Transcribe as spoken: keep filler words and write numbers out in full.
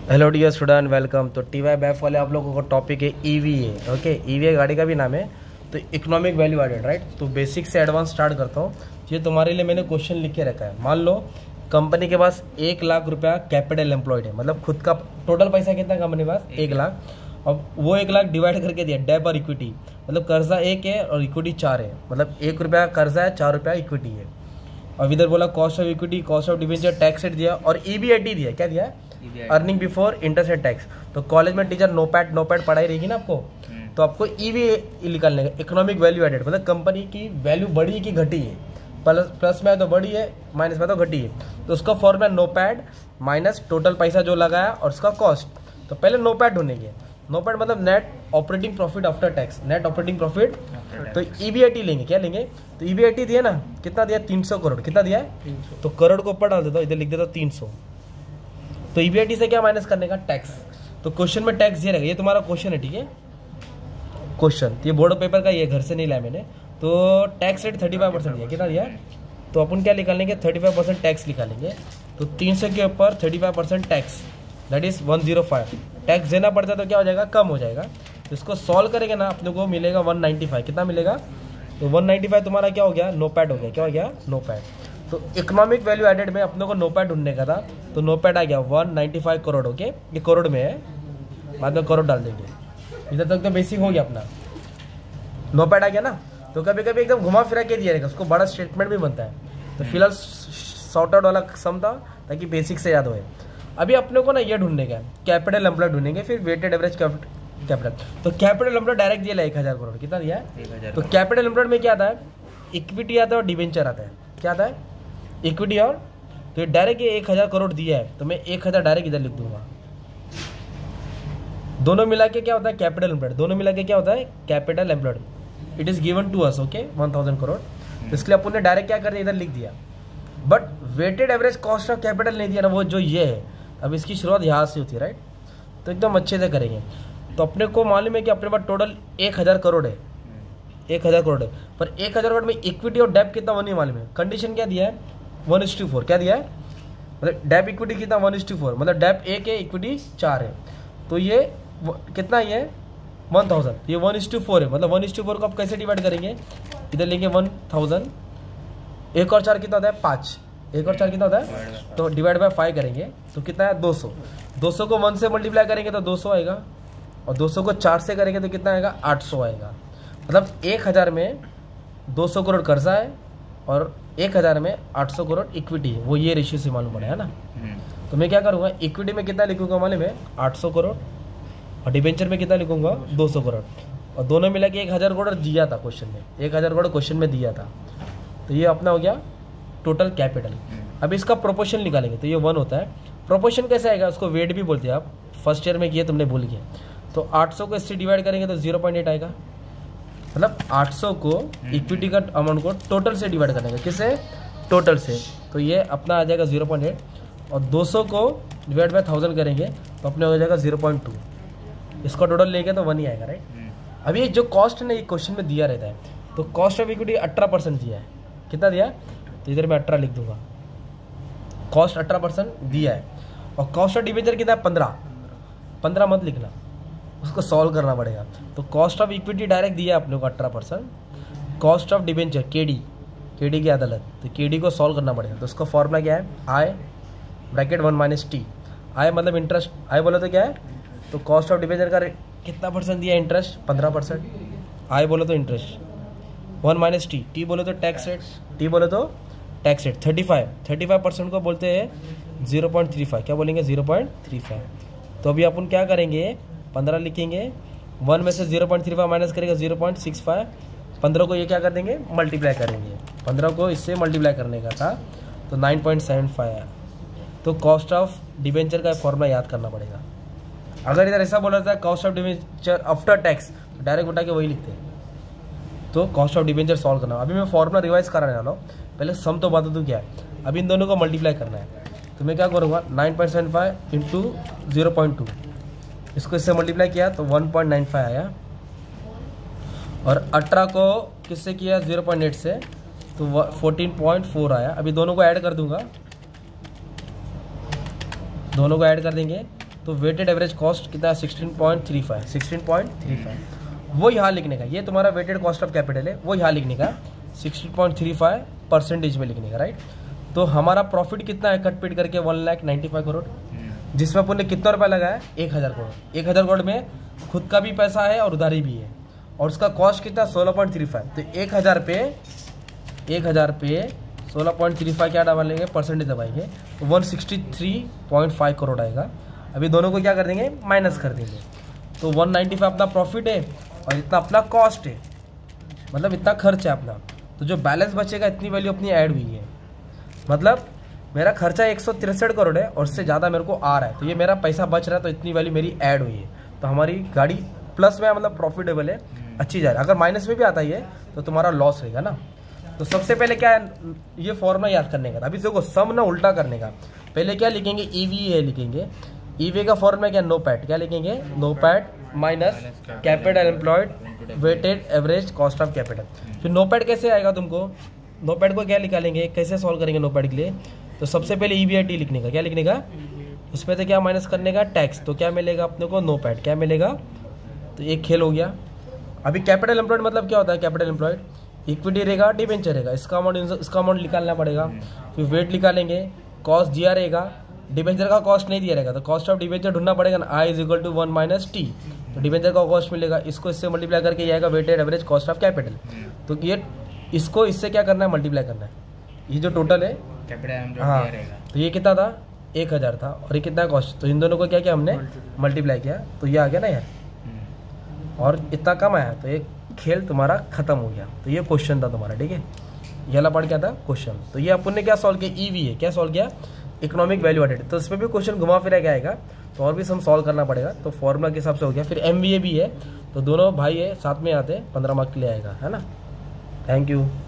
Hello dear student, welcome. तो T Y BAF वाले आप लोगों का टॉपिक है ईवीए। ओके, ईवीए गाड़ी का भी नाम है। तो इकोनॉमिक वैल्यू एडेड, राइट। तो बेसिक से एडवांस स्टार्ट करता हूँ। ये तुम्हारे लिए मैंने क्वेश्चन लिख के रखा है। मान लो कंपनी के पास एक लाख रुपया कैपिटल एम्प्लॉयड है, मतलब खुद का टोटल पैसा कितना कंपनी के पास? एक लाख। अब वो एक लाख डिवाइड करके दिया डेब और इक्विटी, मतलब कर्जा एक है और इक्विटी चार है, मतलब एक रुपया कर्जा है, चार रुपया इक्विटी है। और इधर बोला cost of equity, cost of debenture, tax rate दिया और ईबीआईटी दिया। क्या दिया? Earning before interest and tax. तो कॉलेज में teacher NOPAT NOPAT पढ़ाई रहेगी ना आपको, तो आपको ईवी निकालने का, इकोनॉमिक वैल्यू एडेड, मतलब कंपनी की वैल्यू बढ़ी है कि घटी है। प्लस प्लस में तो बढ़ी है, माइनस में तो घटी है। तो उसका formula NOPAT minus total पैसा जो लगाया और उसका कॉस्ट। तो पहले नो पैड ढूंढेंगे। नो पैड मतलब net operating profit after tax, net operating profit. तो ईबीआईटी लेंगे। क्या लेंगे? तो ईबीआईटी दिया ना, कितना दिया? तीन सौ करोड़। कितना दिया है? तो करोड़ को ऊपर डाल देता हूँ, इधर लिख देता हूँ तीन सौ। तो ईबीआईटी से क्या माइनस करने का? टैक्स। तो क्वेश्चन में टैक्स ये रहेगा। ये तुम्हारा क्वेश्चन है, ठीक है, क्वेश्चन। ये बोर्ड पेपर का, ये घर से नहीं लाया मैंने। तो tax rate thirty five percent दिया। कितना दिया? तो अपन क्या निकालेंगे? थर्टी फाइव परसेंट टैक्स निकालेंगे। तो तीन सौ के ऊपर thirty five percent tax, that is one zero five. Tax देना पड़ता है तो क्या हो जाएगा? कम हो जाएगा। तो इसको सॉल्व करेंगे ना, अपने को मिलेगा वन नाइन्टी फाइव। कितना मिलेगा? तो वन नाइन्टी फाइव तुम्हारा क्या हो गया? नो पैड हो गया। क्या हो गया? NOPAT. तो इकोनॉमिक वैल्यू एडेड में अपने को नो पैड ढूंढने का था, तो नो पैड आ गया one ninety five crore. Okay, ये करोड़ में है, बाद में करोड़ डाल देंगे। इधर तक तो बेसिक हो गया अपना। नो पैड आ गया ना। तो कभी कभी एकदम घुमा फिरा के दिया रहेगा, उसको बड़ा स्टेटमेंट भी बनता है। तो फिलहाल शॉर्ट आउट वाला सम था ताकि बेसिक से याद होए। अभी अपने को ना ये ढूंढने का, कैपिटल एम्प्लॉयड ढूंढेंगे, फिर वेटेड एवरेज कैपिटल। तो कैपिटल एम्प्लॉयड डायरेक्ट दिया एक हजार करोड़। कितना दिया है? तो कैपिटल एम्प्लॉयड में क्या आता है? इक्विटी आता है और डिवेंचर आता है। क्या आता है? इक्विटी। और तो ये डायरेक्ट ये एक हजार करोड़ दिया है, तो मैं एक हजार डायरेक्ट इधर लिख दूंगा। दोनों मिला के क्या होता है? Capital employed. दोनों मिला के क्या होता है? Capital employed. It is given to us, okay, one thousand crore. तो इसलिए अपन ने डायरेक्ट क्या कर दिया? इधर लिख दिया। But weighted average cost of capital नहीं दिया ना, वो जो ये है। अब इसकी शुरुआत यहाँ से होती है, राइट। तो एकदम अच्छे से करेंगे। तो अपने को मालूम है कि अपने पास टोटल एक हजार करोड़ है, एक हजार करोड़ है। पर एक हजार करोड़ में इक्विटी और डेप कितना वो नहीं मालूम है। कंडीशन क्या दिया है? One is to four. क्या दिया है? मतलब डेप इक्विटी कितना? वन इज टू फोर, मतलब डेप एक है, इक्विटी चार है। तो ये कितना ही है? One thousand. ये वन इज टू फोर है, मतलब वन इज टू फोर को आप कैसे डिवाइड करेंगे? इधर लेंगे वन थाउजेंड, एक और चार कितना होता है? पाँच। एक और चार कितना होता है? तो डिवाइड बाय फाइव करेंगे तो कितना है? दो सौ। दो सौ को वन से मल्टीप्लाई करेंगे तो दो सौ आएगा, और दो सौ को चार से करेंगे तो कितना आएगा? आठ सौ आएगा। मतलब एक हज़ार में दो सौ करोड़ कर्जा है और एक हज़ार में आठ सौ करोड़ इक्विटी है। वो ये रेशियो से मालूम पड़ा है ना। तो मैं क्या करूँगा? इक्विटी में कितना लिखूंगा मालूम है? आठ सौ करोड़, और डिवेंचर में कितना लिखूंगा? दो सौ करोड़। और दोनों मिला के एक हज़ार करोड़ दिया था क्वेश्चन में, एक हज़ार करोड़ क्वेश्चन में दिया था। तो ये अपना हो गया टोटल कैपिटल। अब इसका प्रोपोर्शन निकालेंगे तो ये वन होता है। प्रोपोर्शन कैसे आएगा? उसको वेट भी बोलते हैं, आप फर्स्ट ईयर में किए, तुमने भूल गए। तो आठ सौ को इससे डिवाइड करेंगे तो जीरो पॉइंट एट आएगा। मतलब आठ सौ को इक्विटी का अमाउंट को टोटल से डिवाइड करेंगे। किससे? टोटल से। तो ये अपना आ जाएगा जीरो पॉइंट एट, और दो सौ को डिवाइड बाय थाउजेंड करेंगे तो अपने हो जाएगा जीरो पॉइंट टू। इसका टोटल लेंगे तो वन ही आएगा, राइट। अभी ये जो कॉस्ट है ना, ये क्वेश्चन में दिया रहता है। तो कॉस्ट ऑफ इक्विटी अठारह परसेंट दिया है। कितना दिया? तो इधर मैं अठारह लिख दूंगा। कॉस्ट अठारह परसेंट दिया है, और कॉस्ट ऑफ डिवेंचर कितना है? पंद्रह। पंद्रह मत लिखना, उसको सॉल्व करना पड़ेगा। तो कॉस्ट ऑफ इक्विटी डायरेक्ट दिया है अपने को अठारह percent. Cost of debenture KD, KD की अदालत, तो केडी को सॉल्व करना पड़ेगा। तो उसका फॉर्मूला क्या है? I bracket one minus T. I मतलब इंटरेस्ट, आई बोलो तो क्या है? तो कॉस्ट ऑफ डिवेंचर का कितना परसेंट दिया? इंटरेस्ट पंद्रह परसेंट। आई बोलो तो interest, one minus T. T बोलो तो टैक्स रेट, टी बोलो तो tax rate. Thirty five thirty five percent को बोलते हैं जीरो पॉइंट थ्री फाइव। क्या बोलेंगे? Zero point three five. तो अभी अपन क्या करेंगे? पंद्रह लिखेंगे, वन में से zero point three five minus करेंगे जीरो पॉइंट सिक्स फाइव। पंद्रह को ये क्या कर देंगे? मल्टीप्लाई करेंगे। पंद्रह को इससे मल्टीप्लाई करने का था, तो नाइन पॉइंट सेवन फाइव है। तो कॉस्ट ऑफ डिवेंचर का फॉर्मूला याद करना पड़ेगा। अगर इधर ऐसा बोला था cost of debenture after tax, तो डायरेक्ट उठा के वही लिखते हैं। तो कॉस्ट ऑफ डिवेंचर सॉल्व करना। अभी मैं फॉर्मूला रिवाइज कराने वाला हूँ, पहले सम तो बता दूँ क्या है। अभी इन दोनों को मल्टीप्लाई करना है, तो मैं क्या करूँगा? Nine point seven five into zero point two, इसको इससे मल्टीप्लाई किया तो वन पॉइंट नाइन फाइव आया, और अठारह को किससे किया? जीरो पॉइंट एट से, तो फोर्टीन पॉइंट फोर आया। अभी दोनों को ऐड कर दूंगा, दोनों को ऐड कर देंगे तो वेटेड एवरेज कॉस्ट कितना है sixteen point three five sixteen point three five वो यहाँ लिखने का, ये तुम्हारा वेटेड कॉस्ट ऑफ कैपिटल है, वो यहाँ लिखने का sixteen point three five percentage में लिखने का, राइट। तो हमारा प्रॉफिट कितना है कट पीट करके one lakh ninety five crore, जिसमें अपन ने कितना रुपया लगाया एक हज़ार करोड़। एक हज़ार करोड़ में खुद का भी पैसा है और उधारी भी है, और उसका कॉस्ट कितना सोलह पॉइंट थ्री फाइव। तो एक हज़ार पे एक हज़ार पे सोलह पॉइंट थ्री फाइव क्या डालेंगे परसेंटेज दबाएंगे तो one sixty three point five crore आएगा। अभी दोनों को क्या कर देंगे माइनस कर देंगे, तो वन नाइन्टी फाइव अपना प्रॉफिट है और इतना अपना कॉस्ट है, मतलब इतना खर्च है अपना। तो जो बैलेंस बचेगा इतनी वैल्यू अपनी ऐड हुई है, मतलब मेरा खर्चा एक सौ तिरसठ करोड़ है और उससे ज़्यादा मेरे को आ रहा है, तो ये मेरा पैसा बच रहा है, तो इतनी वैल्यू मेरी ऐड हुई है। तो हमारी गाड़ी प्लस में मतलब प्रॉफिटेबल है, अच्छी जा रही है। अगर माइनस में भी आता ही है तो तुम्हारा लॉस रहेगा ना। तो सबसे पहले क्या है ये फॉर्मूला याद करने का। अभी देखो सम ना उल्टा करने का, पहले क्या लिखेंगे ईवीए लिखेंगे, ईवीए का फॉर्मूला क्या नो पैट, क्या लिखेंगे NOPAT minus capital employed weighted average cost of capital. फिर नो पैट कैसे आएगा तुमको, नो पैट को क्या निकालेंगे, कैसे सॉल्व करेंगे नो पैट के लिए। तो सबसे पहले ईवीआईटी लिखने का, क्या लिखने का, उसमें तो क्या माइनस करने का टैक्स, तो क्या मिलेगा अपने को नो पैट, क्या मिलेगा। तो एक खेल हो गया। अभी कैपिटल एम्प्लॉयड मतलब क्या होता है, कैपिटल एम्प्लॉयड इक्विटी रहेगा डिबेंचर रहेगा, इसका अमाउंट इसका अमाउंट निकालना पड़ेगा। फिर वेट निकालेंगे, कॉस्ट दिया रहेगा, डिबेंचर का कॉस्ट नहीं दिया रहेगा तो कॉस्ट ऑफ डिबेंचर ढूंढना पड़ेगा ना, I is equal to one minus T, तो डिबेंचर का कॉस्ट मिलेगा, इसको इससे मल्टीप्लाई करके ये आएगा weighted average cost of capital. तो ये इसको इससे क्या करना है मल्टीप्लाई करना है, ये जो टोटल है कैपिटल हाँ तो ये कितना था एक हज़ार था और ये कितना कॉस्ट, तो इन दोनों को क्या किया हमने मल्टीप्लाई किया तो ये आ गया ना यार, और इतना कम आया तो एक खेल तुम्हारा खत्म हो गया। तो ये क्वेश्चन था तुम्हारा, ठीक है, ये वाला पार्ट क्या था क्वेश्चन। तो ये अपन ने क्या सॉल्व किया, ईवी है क्या सॉल्व किया इकोनॉमिक वैल्यू एडेड, तो इसमें भी क्वेश्चन घुमा फिरा के आएगा तो और भी सम सॉल्व करना पड़ेगा। तो फॉर्मूला के हिसाब से हो गया। फिर एम भी है, तो दोनों भाई है साथ में आते हैं, पंद्रह मार्क के लिए आएगा, है ना। Thank you.